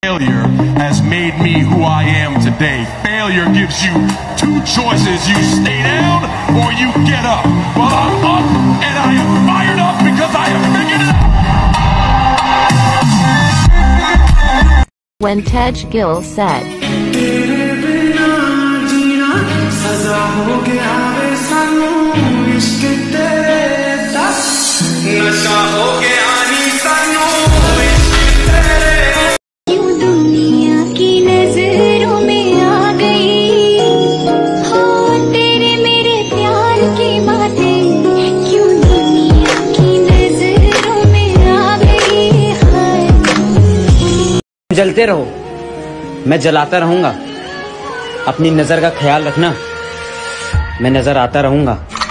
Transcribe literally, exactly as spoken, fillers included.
failure has made me who I am today. Failure gives you two choices. You stay down or you get up. Well, I'm up and I am fired up because I have figured it out. When Tej Gill said, जलते रहो, मैं जलाता रहूंगा। अपनी नजर का ख्याल रखना, मैं नजर आता रहूंगा।